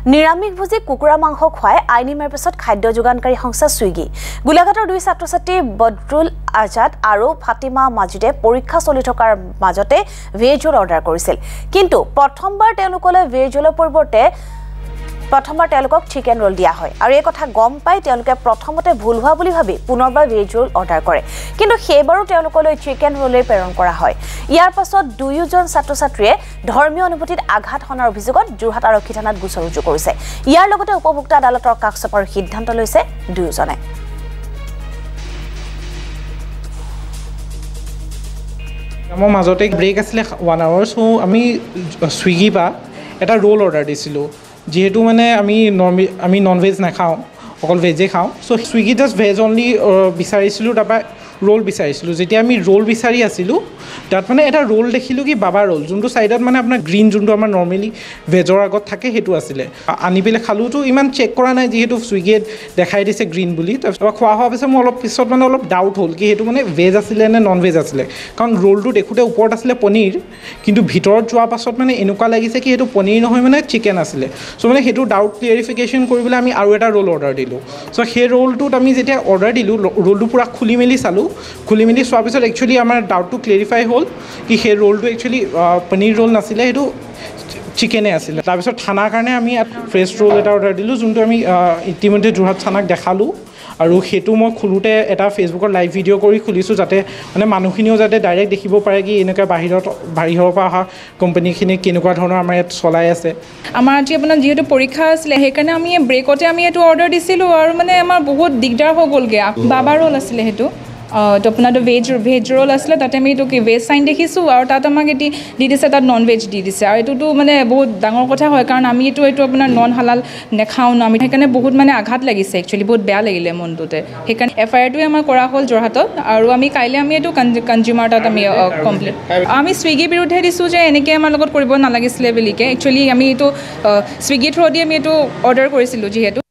নিৰামিষভোজী কুকুৰা মাংস খুৱাই আইনী মাৰ পিছত খাদ্য যোগানকাৰী সংস্থা ছুইগি গোলাঘাটৰ দুই ছাত্ৰ-ছাত্ৰী বদৰুল আজাদ আৰু ফাতিমা মাজিদে পৰীক্ষা চলি থকাৰ মাজতে ভেজ ৰোল অৰ্ডাৰ কৰিছিল কিন্তু প্ৰথমবাৰ তেওঁলোকলৈ ভেজ ৰোলৰ পৰিৱৰ্তে প্ৰথমবাৰ তেওঁলোকক চিকেন ৰোল দিয়া হয় আৰু এই কথা গম পাই তেওঁলোকে প্ৰথমতে ভুল হোৱা বুলি ভাবি পুনৰবাৰ ভেজ ৰোল অৰ্ডাৰ কৰে কিন্তু সেইবাৰো তেওঁলোকলৈ চিকেন ৰোলে প্ৰেৰণ কৰা হয় ইয়াৰ পাছত দুয়োজন ছাত্ৰ-ছাত্ৰীয়ে ধৰ্মীয় অনুভূতিত আঘাত হনাৰ অভিযোগত যোৰহাট আৰক্ষী থানাত গোচৰ ৰুজু কৰিছে ইয়াৰ লগতে উপভোক্তা আদালতৰ কাষ চপাৰ সিদ্ধান্ত লৈছে দুয়োজনে আমাৰ মাজতে ব্ৰেক আছিল 1 আৱাৰ সো আমি সুইগি বা এটা ৰোল অৰ্ডাৰ দিছিলো যেহেতু মানে আমি নন ভেজ নাখাওঁ অকল ভেজে খাওঁ so Swiggy just veg only বিচাৰিছিলোঁ তাৰপৰা ৰোল বিচাৰিছিলোঁ যেতিয়া আমি ৰোল বিচাৰি আছিলোঁ তাত মানে এটা ৰোল দেখিলোঁ কি বাবা ৰোল যোনটো ছাইডত মানে আপোনাৰ গ্ৰীণ যোনটো আমাৰ নৰ্মেলি ভেজৰ আগত থাকে সেইটো আছিলে আনি পেলাই খালোঁতো ইমান চেক কৰা নাই যিহেতু চুইগিয়ে দেখাই দিছে গ্ৰীণ বুলি তাৰপিছত খোৱা হোৱাৰ পিছত মোৰ অলপ পিছত মানে অলপ ডাউট হ'ল কি সেইটো মানে ভেজ আছিলে নে নন ভেজ আছিলে কাৰণ ৰোলটো দেখোঁতে ওপৰত আছিলে পনীৰ কিন্তু ভিতৰত যোৱাৰ পাছত মানে এনেকুৱা লাগিছে কি সেইটো পনীৰ নহয় মানে চিকেন আছিলে চ' মানে সেইটো ডাউট ক্লিয়াৰিফিকেশ্যন কৰিবলৈ আমি আৰু এটা ৰোল অৰ্ডাৰ দিলোঁ চ' সেই ৰোলটোত আমি যেতিয়া অৰ্ডাৰ দিলোঁ ৰোলটো পূৰা খুলি মেলি চালোঁ খুলি মেলি চোৱাৰ পিছত একচুৱেলি আমাৰ ডাউটটো ক্লিয়াৰিফাই হ'ল কি সেই ৰোলটো একচুৱেলি পনীৰ ৰোল নাছিলে সেইটো চিকেনে আছিলে তাৰপিছত থানাৰ কাৰণে আমি ইয়াত ফ্ৰেছ ৰোল এটা অৰ্ডাৰ দিলোঁ যোনটো আমি ইতিমধ্যে যোৰহাট থানাক দেখালোঁ আৰু সেইটো মই খোলোতে এটা ফেচবুকৰ লাইভ ভিডিঅ' কৰি খুলিছোঁ যাতে মানে মানুহখিনিও যাতে ডাইৰেক্ট দেখিব পাৰে কি এনেকুৱা বাহিৰৰ পৰা অহা কোম্পানীখিনি কেনেকুৱা ধৰণৰ আমাৰ ইয়াত চলাই আছে আমাৰ আজি আপোনাৰ যিহেতু পৰীক্ষা আছিলে সেইকাৰণে আমি ব্ৰেকতে আমি এইটো অৰ্ডাৰ দিছিলোঁ আৰু মানে আমাৰ বহুত দিগদাৰ হৈ গ'লগৈ বাবা ৰোল আছিলে সেইটো তো আপোনাৰতো ভেজ ৰোল আছিলে তাতে আমি এইটো কি ভেজ চাইন দেখিছোঁ আৰু তাত আমাক এটি দি দিছে তাত নন ভেজ দি দিছে আৰু এইটোতো মানে বহুত ডাঙৰ কথা হয় কাৰণ আমি এইটো আপোনাৰ নন হালাল নেখাওঁ ন আমি সেইকাৰণে বহুত মানে আঘাত লাগিছে একচুৱেলি বহুত বেয়া লাগিলে মনটোতে সেইকাৰণে FIR-টোৱে আমাৰ কৰা হ'ল যোৰহাটত আৰু আমি কাইলৈ আমি এইটো কনজিউমাৰ তাত আমি কমপ্লেইন আমি ছুইগিৰ বিৰুদ্ধে দিছোঁ যে এনেকৈ আমাৰ লগত কৰিব নালাগিছিলে বুলিকৈ একচুৱেলি আমি এইটো ছুইগি থ্ৰুদি আমি এইটো অৰ্ডাৰ কৰিছিলোঁ যিহেতু